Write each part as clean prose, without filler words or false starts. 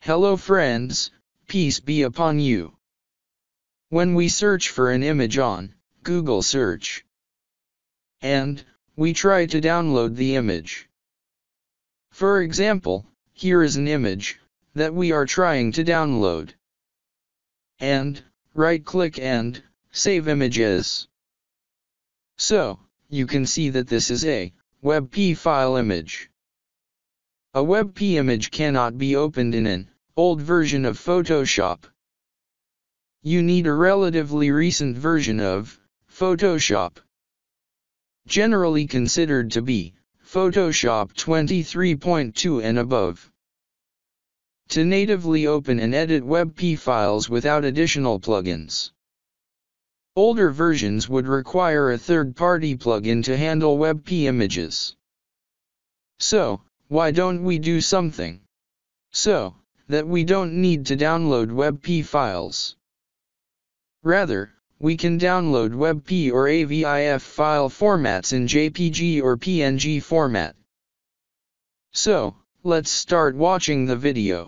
Hello friends, peace be upon you. When we search for an image on Google search, and we try to download the image. For example, here is an image that we are trying to download. And right-click and save image as. So, you can see that this is a WebP file image. A WebP image cannot be opened in an old version of Photoshop. You need a relatively recent version of Photoshop, generally considered to be Photoshop 23.2 and above, to natively open and edit WebP files without additional plugins. Older versions would require a third-party plugin to handle WebP images. So, why don't we do something so that we don't need to download WebP files? Rather, we can download WebP or AVIF file formats in JPG or PNG format. So, let's start watching the video.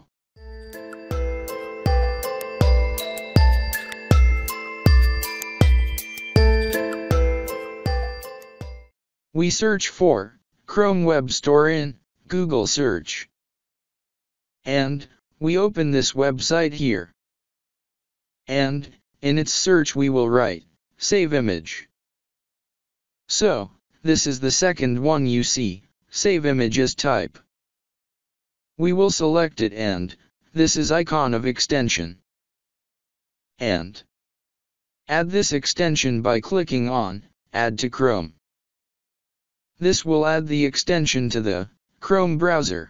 We search for Chrome Web Store in Google search. And we open this website here. And in its search we will write save image. So, this is the second one you see, save image as type. We will select it and this is icon of extension. And add this extension by clicking on Add to Chrome. This will add the extension to the Chrome browser.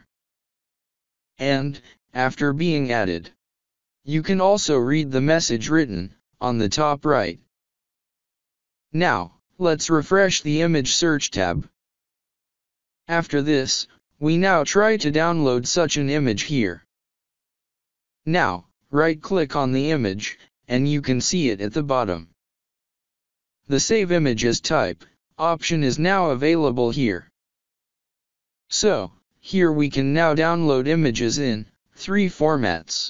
And after being added, you can also read the message written on the top right. Now, let's refresh the image search tab. After this, we now try to download such an image here. Now, right-click on the image, and you can see it at the bottom. The Save Image as Type option is now available here. So, here we can now download images in 3 formats.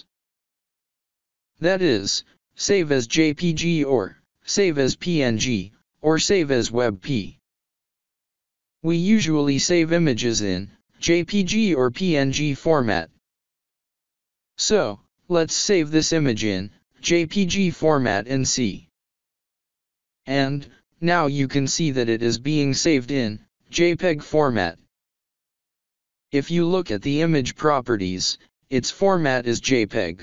That is, save as JPG or save as PNG, or save as WebP. We usually save images in JPG or PNG format. So, let's save this image in JPG format and see. And now you can see that it is being saved in JPEG format. If you look at the image properties, its format is JPEG.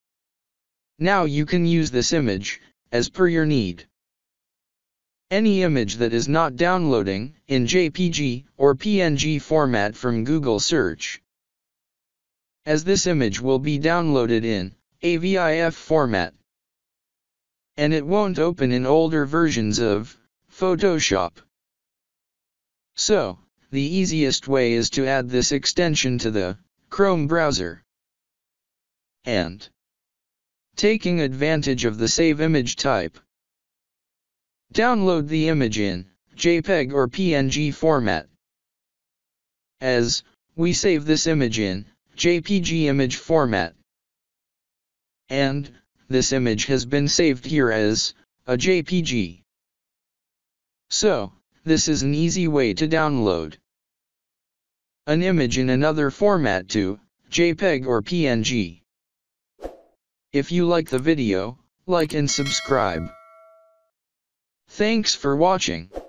Now you can use this image as per your need. Any image that is not downloading in JPG or PNG format from Google search, as this image will be downloaded in AVIF format, and it won't open in older versions of Photoshop. So, the easiest way is to add this extension to the Chrome browser. And taking advantage of the save image type, download the image in JPEG or PNG format. As we save this image in JPG image format. And this image has been saved here as a JPG. So, this is an easy way to download an image in another format to JPEG or PNG. If you like the video, like and subscribe. Thanks for watching.